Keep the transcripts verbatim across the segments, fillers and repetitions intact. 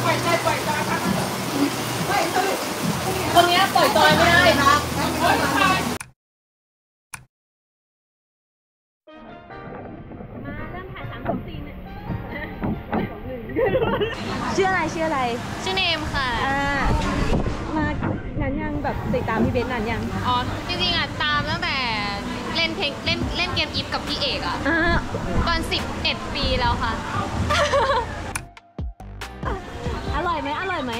คนนี้ปล่อยจอยไม่ได้ครับชื่ออะไรชื่ออะไรชื่อเนมค่ะอ่ามานานยังแบบติดตามพี่เบสนานยังอ๋อจริงๆอ่ะตามตั้งแต่เล่นเพลงเล่นเล่นเกมอีฟกับพี่เอกอ่ะตอนสิบเอ็ดปีแล้วค่ะอร่อยไหมอร่อยไหม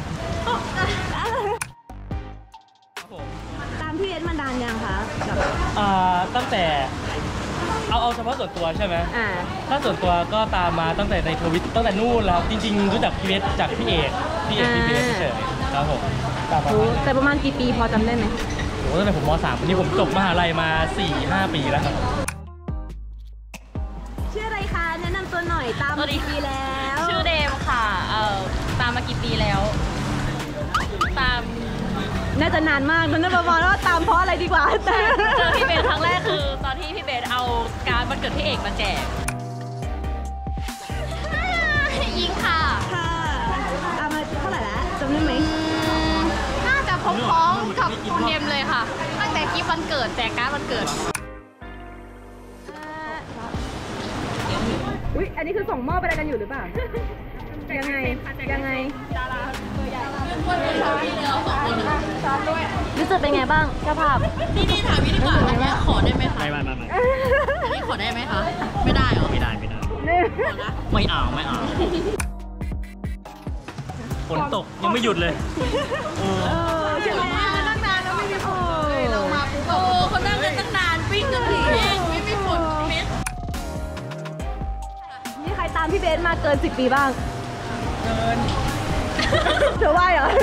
ตามพี่เบสมานานยังคะอ่าตั้งแต่เอาเอาเฉพาะส่วนตัวใช่ไหมอ่าถ้าส่วนตัวก็ตามมาตั้งแต่ในทวิตตั้งแต่นู่นแล้วจริงๆรู้จักพี่เบสจากพี่เอกพี่เอกพี่เบสเฉยๆครับผมแต่ประมาณกี่ปีพอจำได้ไหมโอ้ตั้งแต่ผมม.สามนี่ผมจบมหาลัยมา สี่ห้า ปีแล้วครับชื่ออะไรคะแนะนำตัวหน่อยตามมากี่ปีแล้วชื่อเดมค่ะเอ่อตามมากี่ปีแล้วตามน่าจะนานมากนั่นประมาณว่าตามเพราะอะไรดีกว่าแต่เจอพี่เบสครั้งแรกคือตอนที่พี่เบสเอาการ์ดวันเกิดพี่เอกมาแจกยิงค่ะค่ะตามมาเท่าไหร่แล้วจำได้ไหมน่าจะพร้อมๆกับคุณเดมเลยค่ะตั้งแต่กิฟต์วันเกิดแจกการ์ดวันเกิดอุ๊ยอันนี้คือส่งมอบอะไรกันอยู่หรือเปล่ายังไงยังไงรู้สึกเป็นไงบ้างเจ้าภาพนี่นี่ถามพี่ดีกว่าอันนี้ขอได้ไหมคะไม่ไม่ไม่อันนี้ขอได้ไหมคะไม่ได้เหรอไม่ได้ไม่ได้ไม่เอาไม่เอาฝนตกยังไม่หยุดเลยเออใช่ไหมตั้งนานแล้วไม่มีฝนเลยเรามาปุ๊บโอ้เขานั่งกันตั้งนานวิ่งกันถึงเองไม่มีฝนเม็ดนี่ใครตามพี่เบสมาเกินสิบปีบ้างเกินเธอว่าเหรอ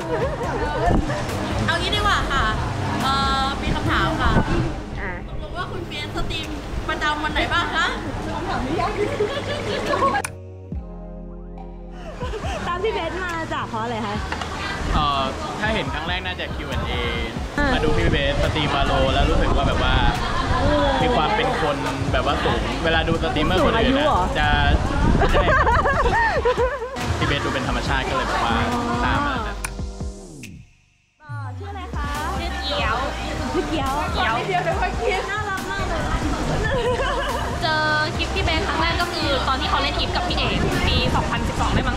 เอางี้ดีกว่าค่ะเอ่อมีคำถามค่ะตกลงว่าคุณเบสสตรีมประจำวันไหนบ้างคะคำถามนี้ยากตามพี่เบสมาจากเพราะอะไรคะเอ่อถ้าเห็นครั้งแรกน่าจะ คิว แอนด์ เอ มาดูพี่เบสสตรีมวาโลแล้วรู้สึกว่าแบบว่ามีความเป็นคนแบบว่าสูงเวลาดูสตรีมเมอร์คนอื่นจะจะพี่เบสดูเป็นธรรมชาติก็เลยแบบว่าตามมาแบบชื่ออะไรคะชื่อเกี๊ยวชื่อเกี๊ยวเกี๊ยวเกี๊ยวเป็นคนเกี๊ยวน่ารักมากเลยเจอคลิปพี่เบสครั้งแรกก็คือตอนที่เขาเล่นคลิปกับพี่เอกปีสองพันสิบสองได้มั้ง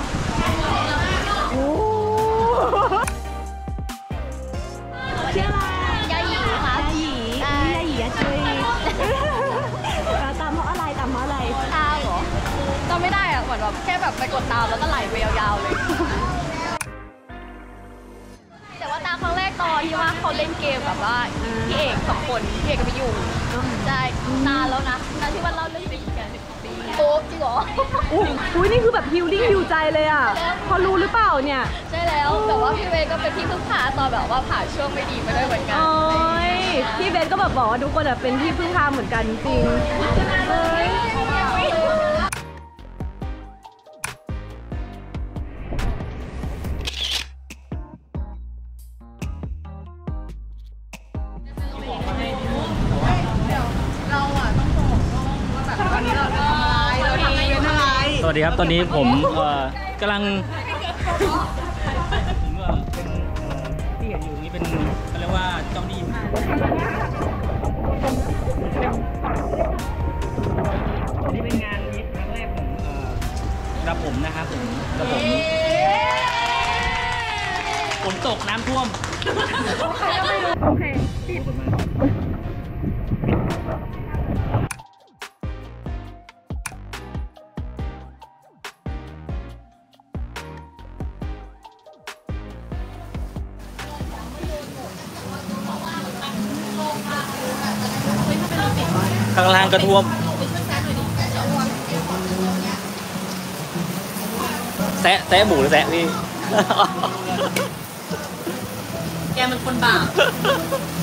ชื่ออะไรยาหยีค่ะยาหยียาหยีจุยตามเพราะอะไรตามเพราะอะไรตามเหรอจำไม่ได้อะเหมือนแบบแค่แบบไปกดตามแล้วก็ไหลไปยาวๆเลยแต่ว่าตามครั้งแรกตอนที่ว่าเขาเล่นเกมแบบว่าพี่เอกสองคนพี่เอกกับพี่ยูใช่นานแล้วนะนานที่ว่าเราเล่นจริงกันโอ้จริงเหรออุ้ยนี่คือแบบฮิลลิ่งฮิวใจเลยอ่ะพอรู้หรือเปล่าเนี่ยใช่แล้วแต่ว่าพี่เบสก็เป็นที่พึ่งพาตอนแบบว่าผ่านช่วงไม่ดีไปด้วยเหมือนกันโอ้ยพี่เบสก็แบบบอกว่าทุกคนแบบเป็นที่พึ่งพาเหมือนกันจริงเอ้ยสวัสดีครับตอนนี้ผมกำลังที่เห็นอยู่นี่เป็นเขาเรียกว่าเจ้าหนี้อันนี้เป็นงานนี้ครั้งแรกผมกระผมนะครับผมกระผมฝนตกน้ำท่วมโอเคข้างล่างกระท่วมแซะแซะหมูหรือแซะพี่แกมันคนบาป